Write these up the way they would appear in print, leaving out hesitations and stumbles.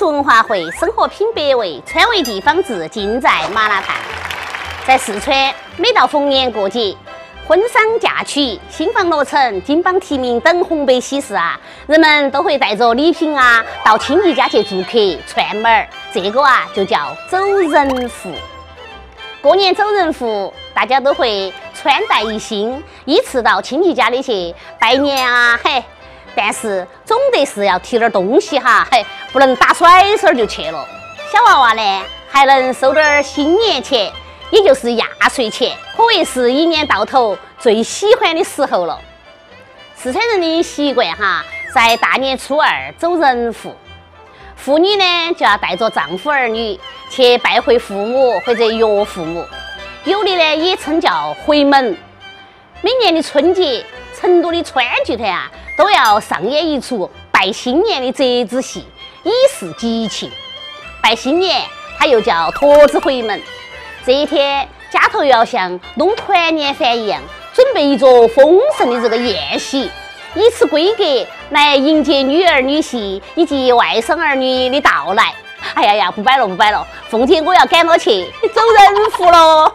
俗文化会生活品百味，川味地方志尽在麻辣烫。在四川，每到逢年过节、婚丧嫁娶、新房落成、金榜题名等红白喜事啊，人们都会带着礼品啊到亲戚家去做客串门儿，这个啊就叫走人福。过年走人福，大家都会穿戴一新，依次到亲戚家里去拜年啊，嘿。但是总得是要提点东西哈，嘿，不能打甩手就去了。小娃娃呢，还能收点新年钱，也就是压岁钱，可谓是一年到头最喜欢的时候了。四川人的习惯哈，在大年初二走人福，妇女呢就要带着丈夫儿女去拜会父母或者岳父母，有的呢也称叫回门。每年的春节，成都的川剧团啊都要上演一出拜新年的折子戏，以示吉庆。拜新年它又叫驼子回门，这一天家头又要像弄团年饭一样，准备一桌丰盛的这个宴席，以此规格来迎接女儿女婿以及外甥儿女的到来。哎呀呀，不摆了不摆了，凤姐我要赶到去走人福喽。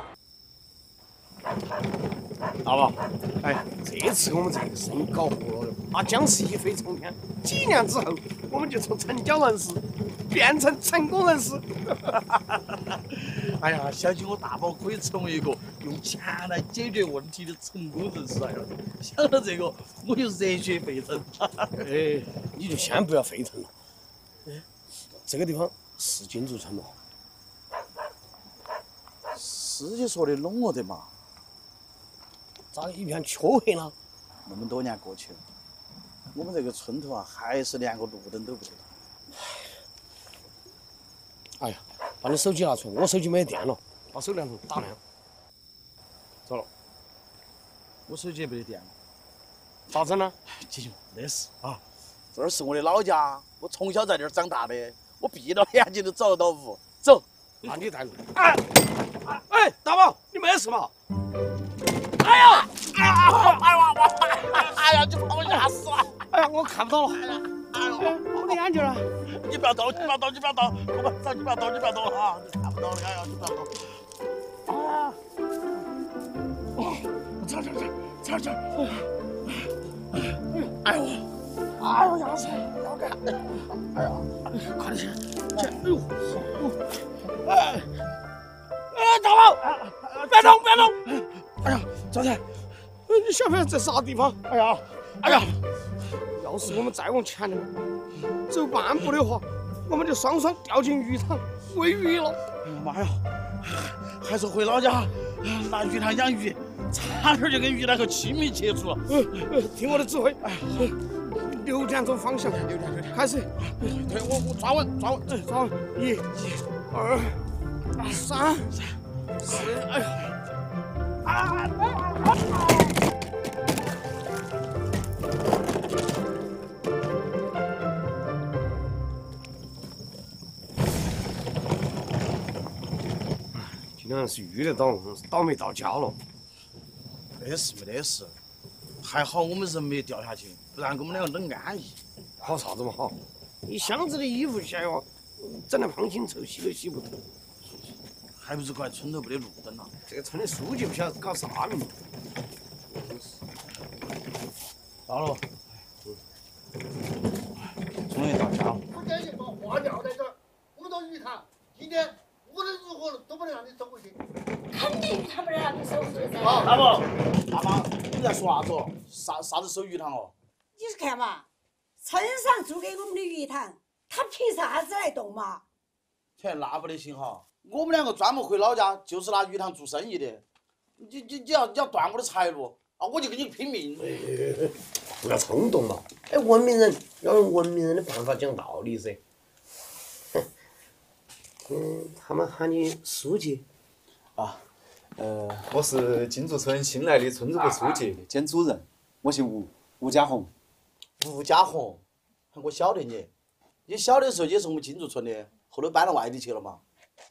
大宝，哎呀，这次我们这个生意搞活了，那将是一飞冲天。几年之后，我们就从成交人士变成成功人士。 哎呀，相信我大宝可以成为一个用钱来解决问题的成功人士。哎呀，想到这个，我就热血沸腾。 哎，你就先不要沸腾了。这个地方是金竹村吗？ 是就说的拢了的嘛。 咋一片黢黑了？ 那么多年过去了，我们这个村头啊，还是连个路灯都不得。 哎呀，把你手机拿出来，我手机没电了，把手电筒打亮。走了。 我手机也没得电了。 咋整呢？ 解决没得事啊。这儿是我的老家，我从小在这儿长大的，我闭着眼睛都找得到屋。走。 那你带路。哎，大宝，你没事吧？哎呀！ 哎呀！你把我吓死了！ 哎呀，我看不到了！ 哎呦！ 我的眼睛呢？ 你不要动！你不要动！你不要动！我们走！你不要动！你不要动哈！你看不到的！哎呀！你不要动！啊！这！哎呦！哎呦！牙齿要干！哎呀！快点去！哎呦！大宝！别动！ 哎呀，赵才，你晓不晓得这啥地方？哎呀！要是我们再往前点，走半步的话，我们就双双掉进鱼塘喂鱼了。 妈呀！还是回老家拿鱼塘养鱼，差点就跟鱼塘和亲密接触了。 听我的指挥，6点钟方向，开始。 对，我抓稳。 抓稳！1、2、3、4，哎呀！今天是遇得到，倒霉到家了。 没得事，还好我们人没掉下去，不然我们两个冷安逸。 好啥子嘛好？一箱子的衣服鞋哟，整得胖清臭，洗都洗不脱。 还不是怪村头没得路灯了。 这个村的书记不晓得搞啥名堂。到了。 终于到家了。 不建议把话撂在这儿，我们到鱼塘，今天无论如何都不能让你走回去。 肯定他不能让你走回去噻。 大妈，你在说啥子哦？啥子收鱼塘哦？ 你是看嘛，村上租给我们的鱼塘，他凭啥子来动嘛？ 天，那不得行哈！我们两个专门回老家，就是拿鱼塘做生意的。你要断我的财路啊，我就跟你拼命。 不要冲动嘛！哎，文明人要用文明人的办法讲道理噻。他们喊你书记啊，我是金竹村新来的村支部书记兼主任，我姓吴家红。 吴家红，我晓得你。你小的时候也是我们金竹村的，后头搬到外地去了嘛？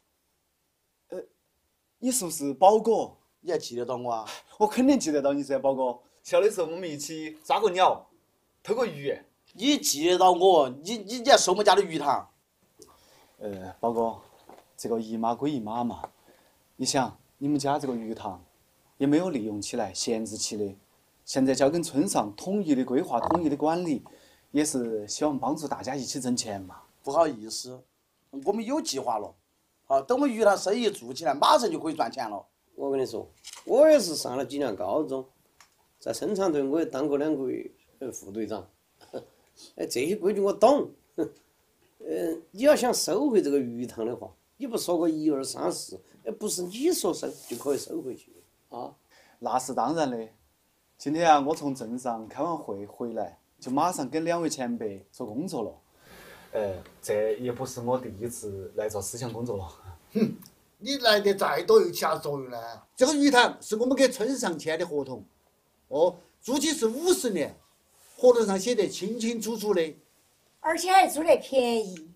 你是不是宝哥？ 你还记得到我啊？ 我肯定记得到你噻，宝哥。小的时候我们一起抓过鸟，偷过鱼。 你记得到我？你还收我们家的鱼塘？ 宝哥，这个一码归一码嘛。你想，你们家这个鱼塘也没有利用起来，闲置起的，现在交给村上统一的规划、统一的管理，也是希望帮助大家一起挣钱嘛。 不好意思，我们有计划了。好，等我们鱼塘生意做起来，马上就可以赚钱了。 我跟你说，我也是上了几年高中，在生产队我也当过2个月副队长。哎，这些规矩我懂。你要想收回这个鱼塘的话，你不说个1、2、3、4，不是你说收就可以收回去的啊。 那是当然的。今天啊，我从镇上开完会回来，就马上跟2位前辈做工作了。这也不是我第一次来做思想工作了。 哼，你来得再多有起啥作用呢？这个鱼塘是我们跟村上签的合同，哦，租期是50年，合同上写得清清楚楚的。 而且还租得便宜。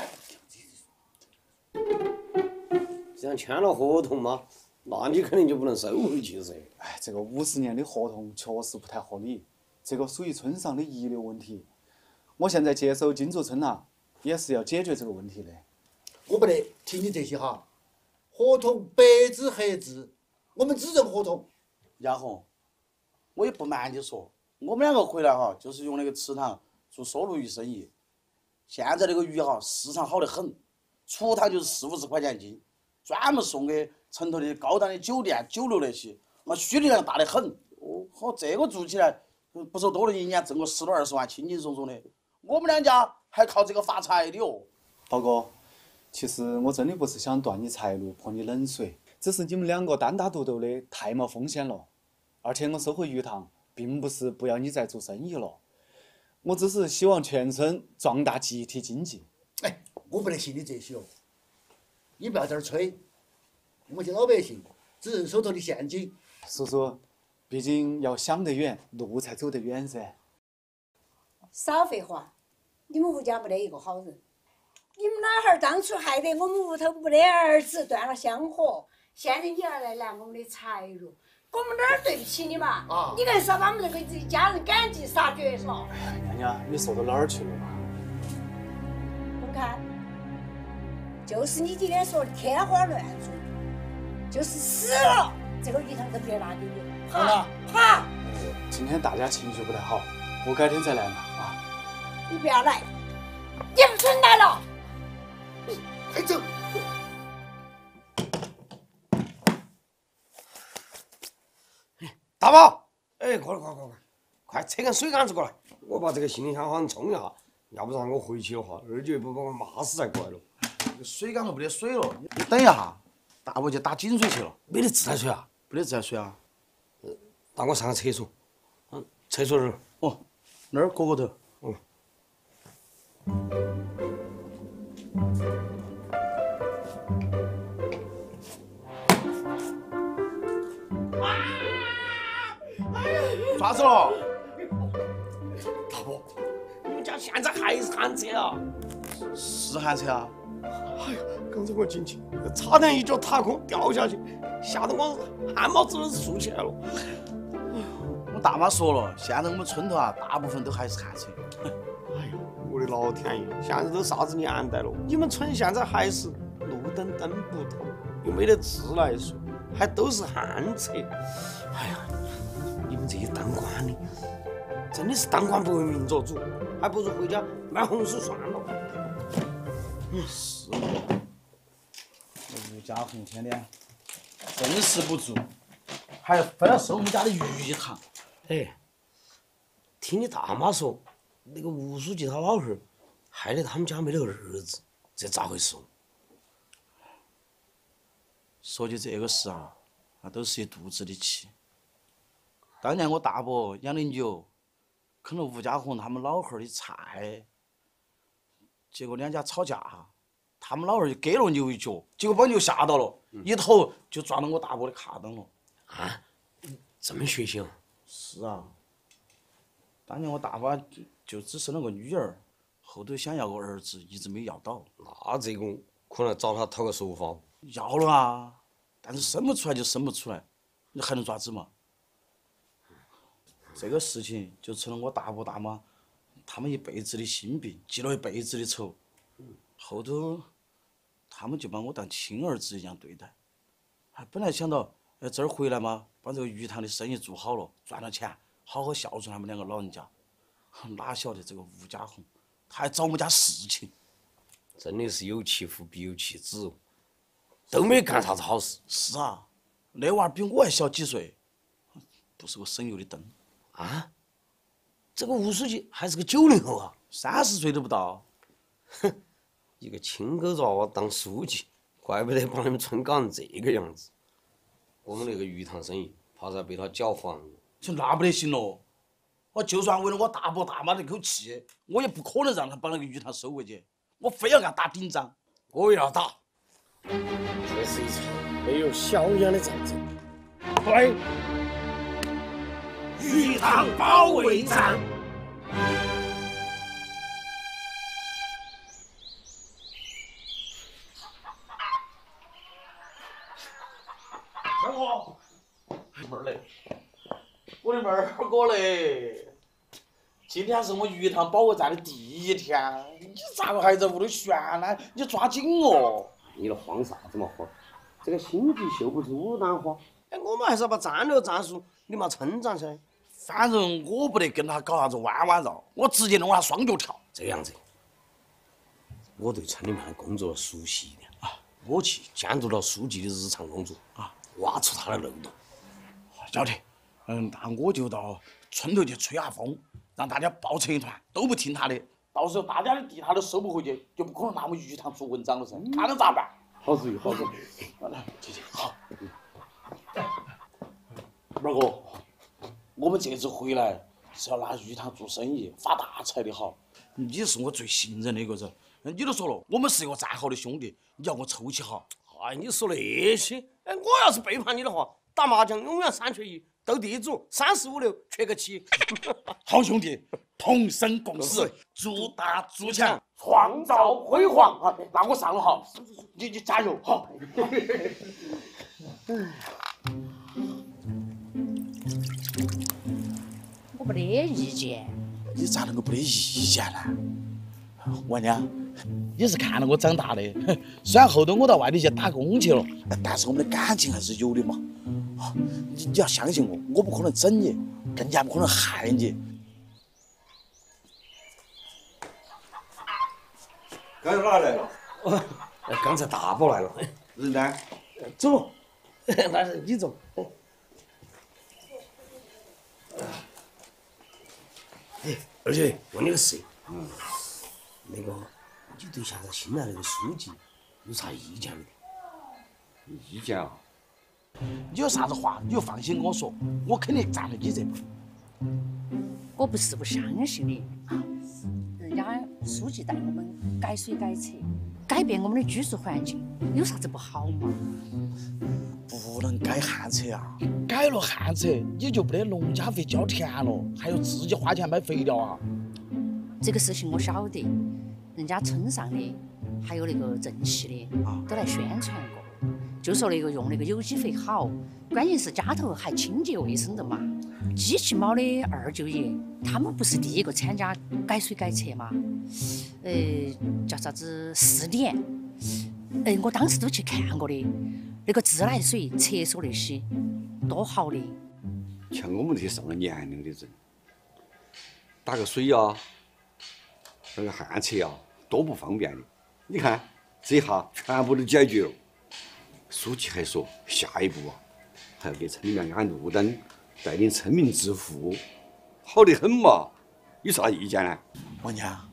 既然签了合同嘛，那你肯定就不能收回去噻。 哎，这个50年的合同确实不太合理，这个属于村上的遗留问题。我现在接手金竹村啊，也是要解决这个问题的。 我不得听你这些哈，合同白纸黑字，我们只认合同。 亚红，我也不瞒你说，我们2个回来哈，就是用那个池塘做梭鲈鱼生意。现在那个鱼哈，市场好得很，出塘就是40-50块钱一斤，专门送给城头的高档的酒店、酒楼那些，需求量大得很。哦，好，这个做起来，不说多了一年挣个10多20万，轻轻松松的。我们2家还靠这个发财的哦。 宝哥，其实我真的不是想断你财路、泼你冷水，只是你们2个单打独斗的太冒风险了。而且我收回鱼塘，并不是不要你再做生意了，我只是希望全村壮大集体经济。 哎，我不得信你这些哦，你不要在这儿吹，我们些老百姓只认手头的现金。 叔叔，毕竟要想得远，路才走得远噻。 少废话，你们屋家没得一个好人。你们老汉儿当初害得我们屋头没得儿子，断了香火。现在你要来拦我们的财路，我们哪儿对不起你嘛？ 啊！ 你硬是要把我们这个家人赶尽杀绝了。 娘娘，你说到哪儿去了嘛？ 我看，就是你今天说的天花乱坠，就是死了，这个鱼塘都不得拿给你。 好好， 今天大家情绪不太好，我改天再来嘛啊！ 你不要来，你不准来了。 快走！ 大宝，哎，快快扯根水缸子过来，我把这个行李箱好像冲一下，要不然我回去的话，二姐不把我骂死才怪了。 水缸都没得水了，你等一下，大伯去打井水去了。 没得自来水啊？ 没得自来水啊？ 那我上个厕所。厕所这儿。 哦，那儿角头。啥子了？ 大伯，你们家现在还是旱厕啊？ 是旱厕啊？ 哎呀，刚才我进去，差点一脚踏空掉下去，吓得我汗毛子都竖起来了。 我大妈说了，现在我们村头啊，大部分都还是旱厕。 哎呀，我的老天爷，现在都啥子年代了？你们村现在还是路灯灯不透，又没得自来水，还都是旱厕。哎呀，你们这些当官的，真的是当官不为民做主，还不如回家买红薯算了。 是。吴家红天天真是不住，还非要收我们家的鱼塘。 哎，听你大妈说，那个吴书记他老汉儿害得他们家没得儿子，这咋回事？ 说起这个事啊，那都是一肚子的气。当年我大伯养的牛，啃了吴家红他们老汉儿的菜，结果2家吵架，他们老汉儿就给了牛一脚，结果把牛吓到了，一头就撞到我大伯的卡裆了。 啊，这么血腥啊！ 是啊，当年我大伯就只生了个女儿，后头想要个儿子，一直没要到。 那这个可能找他讨个说法。 要了啊，但是生不出来就生不出来，你还能咋子嘛？这个事情就成了我大伯大妈他们一辈子的心病，记了一辈子的仇。后头他们就把我当亲儿子一样对待。还本来想到，这儿回来嘛，把这个鱼塘的生意做好了，赚了钱，好好孝顺他们2个老人家。哪晓得这个吴家红，他还找我们家事情。 真的是有其父必有其子，都没干啥子好事。 是啊，那娃儿比我还小几岁，不是个省油的灯啊！这个吴书记还是个90后啊 ，30岁都不到。 哼，一个亲狗子娃娃当书记，怪不得把你们村搞成这个样子。我们那个鱼塘生意，怕是要被他搅黄了。 就那不得行喽！我就算为了我大伯大妈那口气，我也不可能让他把那个鱼塘收回去，我非要给他打顶仗。 我也要打。这是一场没有硝烟的战争。 对， 鱼塘保卫战。 妹儿嘞，我的妹儿哥嘞，今天是我鱼塘保卫战的第1天，你咋个还在屋头旋呢？你抓紧哦！ 你那慌啥子嘛慌？这个新菊绣不出兰花。 哎，我们还是要把战略战术你嘛称赞噻。 反正我不得跟他搞啥子弯弯绕，我直接弄他双脚跳。 这样子，我对村里面的工作熟悉一点啊，我去监督到书记的日常工作啊，挖出他的漏洞。 晓得，那我就到村头去吹下风，让大家抱成一团，都不听他的。到时候大家的地他都收不回去，就不可能拿我们鱼塘做文章了噻。看他咋办？ 好主意，好主意。 来，姐姐，好。妹儿哥，我们这次回来是要拿鱼塘做生意发大财的好。你是我最信任的一个人，你都说了，我们是一个再好的兄弟，你要我抽起哈。 哎，你说那些，哎，我要是背叛你的话，打麻将永远3缺1，斗地主35六缺个7。 好兄弟，同生共死，筑大筑强， 创造辉煌。 啊！那我上了哈，你加油好。 我没得意见。 你咋能够没得意见呢？王娘，你是看了我长大的，虽然后头我到外地去打工去了，但是我们的感情还是有的嘛。你要相信我，我不可能整你，更加不可能害你。 刚才哪来了？ 刚才大宝来了。 人呢？ 走，那是你走。哎，二姐，问你个事，那个你对现在新来那个书记有啥意见没？ 意见啊？ 你有啥子话你就放心跟我说，我肯定站在你这边。 我不是不相信你啊，人家书记带我们改水改车，改变我们的居住环境，有啥子不好嘛？ 不能改旱厕啊！改了旱厕，你就没得农家费交田了，还要自己花钱买肥料啊！ 这个事情我晓得，人家村上的还有那个镇系的都来宣传过，就说那个用那个有机肥好，关键是家头还清洁卫生的嘛。机器猫的2舅爷，他们不是第一个参加改水改车吗？叫啥子4点？我当时都去看过的，那个自来水、厕所那些多好的。 像我们这些上了年龄的人，打个水啊，那个旱厕啊，多不方便的。你看这下全部都解决了。书记还说，下一步啊，还要给村里面安路灯，带领村民致富，好得很嘛。有啥意见呢？ 王娘，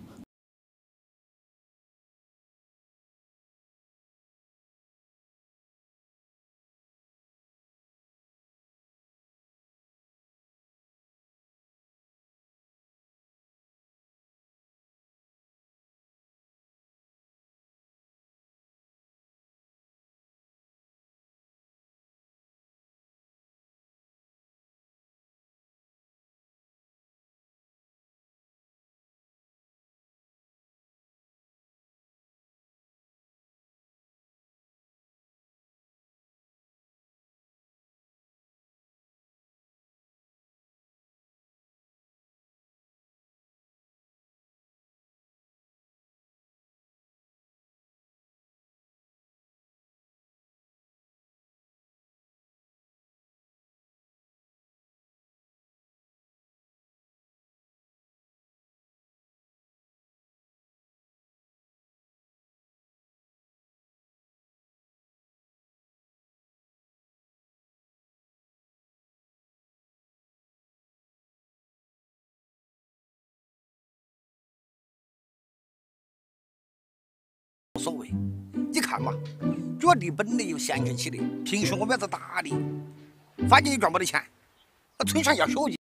所谓。你看嘛，主要你本来有闲钱起的，平时我们要在打你，反正也赚不得钱，腿上要血劲。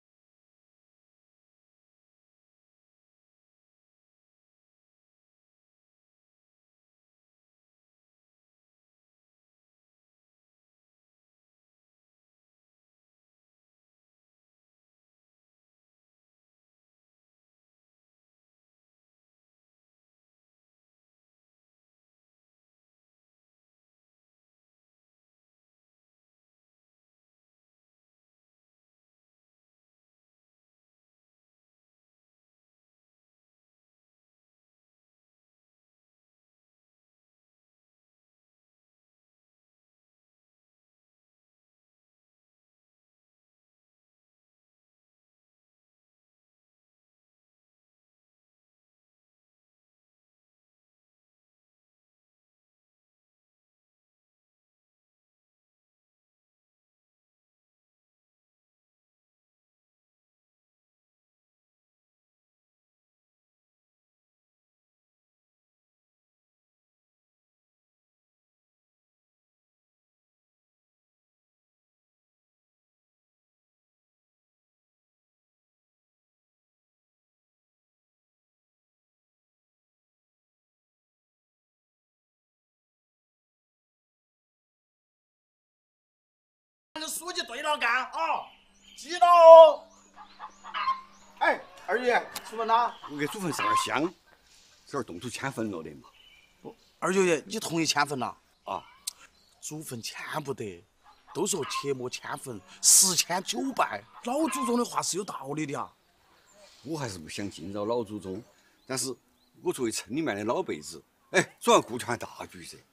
跟书记对了干啊，记到哦。哎，二爷，出门啦？ 我给祖坟上点香，这儿动土迁坟了的嘛。 二舅爷，你同意迁坟了？ 啊， 祖坟迁不得，都说切莫迁坟，10迁9败。老祖宗的话是有道理的啊。 我还是不想惊扰老祖宗，但是我作为村里面的老辈子，哎，总要顾全大局噻。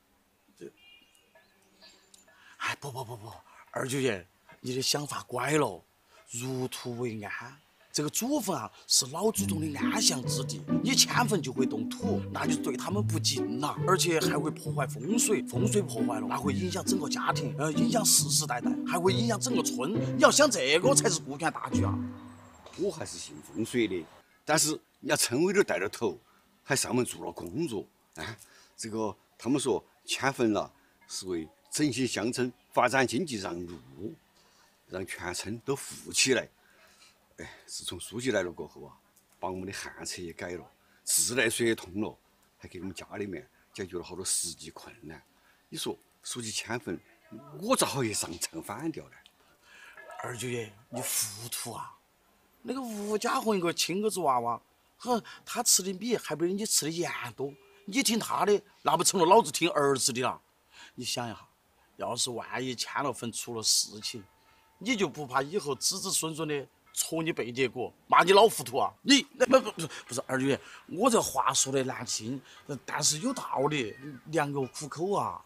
哎，不，二舅爷，你的想法拐了，入土为安。这个祖坟啊，是老祖宗的安详之地，你迁坟就会动土，那就对他们不敬了，而且还会破坏风水。风水破坏了，那会影响整个家庭，影响世世代代，还会影响整个村。你要想这个才是顾全大局啊！ 我还是信风水的，但是人家村委都带着头，还上门做了工作。啊，这个他们说迁坟了是为振兴乡村、发展经济让路，让全村都富起来。哎，自从书记来了过后啊，把我们的旱厕也改了，自来水也通了，还给我们家里面解决了好多实际困难。你说书记迁坟，我咋好意思唱反调呢？ 二舅爷，你糊涂啊！那个吴家红一个亲儿子娃娃，他吃的米还不如你吃的盐多，你听他的，那不成了老子听儿子的了？你想一下，要是万一迁了坟出了事情，你就不怕以后子子孙孙的戳你背结骨，骂你老糊涂啊？你那不是二舅爷，我这话说的难听，但是有道理，良药苦口啊。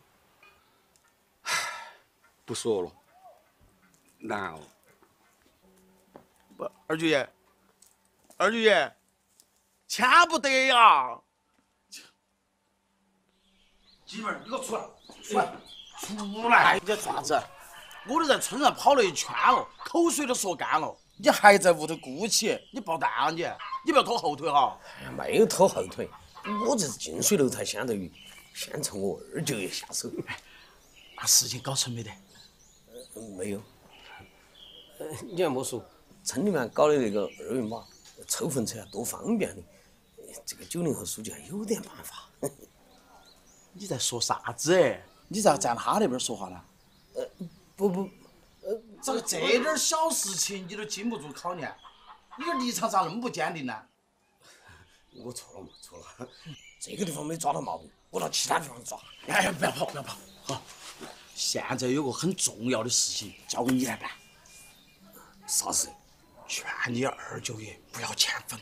不说了，难哦。 不，二舅爷，迁不得呀！媳妇儿，你给我出来！你啥子？我都在村上跑了一圈了，口水都说干了，你还在屋头鼓起，你爆蛋啊你！你不要拖后腿哈！ 没有拖后腿，我这是近水楼台先得月，先从我二舅爷下手。 那事情搞成没得？ 没有。你还莫说，村里面搞的那个2元码抽坟车啊，多方便的。这个90后书记还有点办法。 你在说啥子？你在站他那边说话呢？ 不， 这点小事情你都经不住考验，你这立场咋那么不坚定呢？ 我错了，这个地方没抓到毛病，我到其他地方抓。 哎，不要跑！好，现在有个很重要的事情交给你来办。 啥事？ 劝你二舅爷不要迁坟。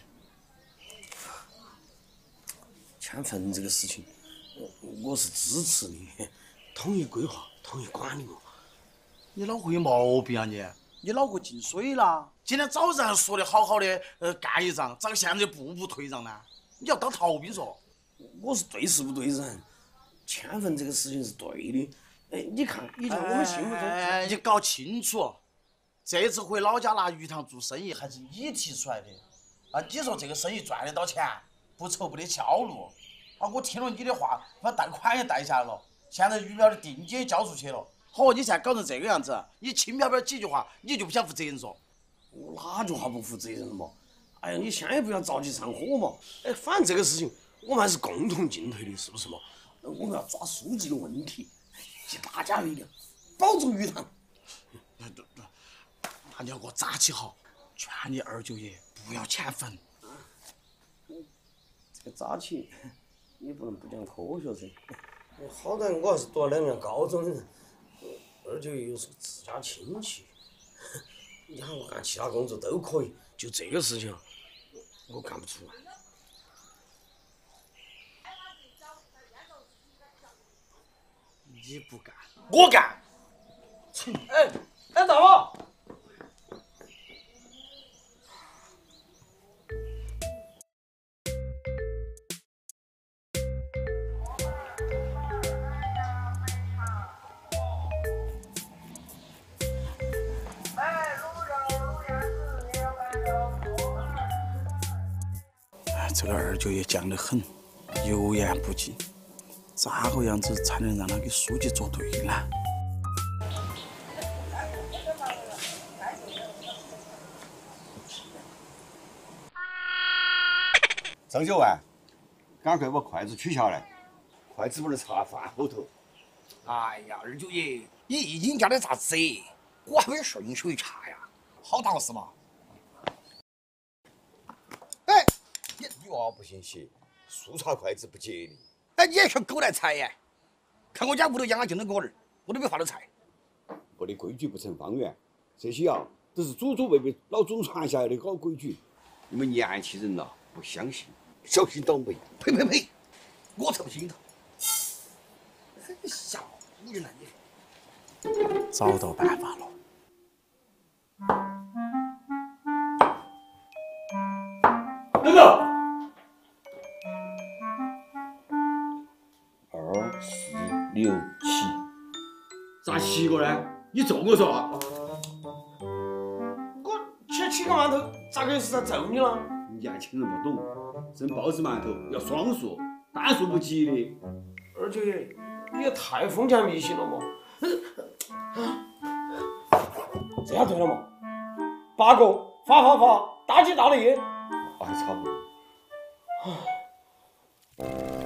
迁坟这个事情，我是支持的，统一规划，统一管理嘛。 你脑壳有毛病啊你脑壳进水了？今天早上还说的好好的，干一仗，咋个现在就步步退让呢？你要当逃兵说？ 我是对事不对人，迁坟这个事情是对的。哎，你看，以前我们心目中， 你搞清楚，这次回老家拿鱼塘做生意还是你提出来的啊？你说这个生意赚得到钱，不愁不得销路啊，我听了你的话，把贷款也贷下来了，现在鱼苗的定金也交出去了。嚯，你现在搞成这个样子，你轻飘飘几句话，你就不想负责任说？ 我哪句话不负责任了嘛？哎呀，你先也不要着急上火嘛。哎，反正这个事情我们还是共同进退的，是不是嘛？我们要抓书记的问题，尽大家力量保住鱼塘。 那你要给我扎起好，劝你二舅爷不要迁坟。 这个扎起，你不能不讲科学噻。好歹我还是读了2年高中的人，二舅爷又是自家亲戚，你喊我干其他工作都可以，就这个事情，我干不出来。 你不干， 我干。 哎，大王。 这个二舅爷犟得很，油盐不进，咋个样子才能让他给书记做对呢？ 张小万，赶快把筷子取下来，筷子不能插饭后头。 哎呀，二舅爷，你一斤价的咋子？我还没有顺水茶呀，好大个事嘛！哎， 你娃不信邪，速插筷子不吉利。 哎，你也学狗来踩呀？看我家屋头养了就那个儿，我都没法子踩。 我的规矩不成方圆，这些都是祖祖辈辈老祖传下来的好规矩，你们年轻人不相信，小心倒霉。 呸呸呸！我才不信他。小你呢你？ 找到办法了。 等等 ，2467，咋7个呢？你揍我说？ 我吃7个馒头，咋个是在揍你了？ 年轻人不懂，蒸包子馒头要双数，单数不吉利。 二舅爷，你也太封建迷信了嘛！这样对了嘛？8个，发，大吉大利。 还差不多。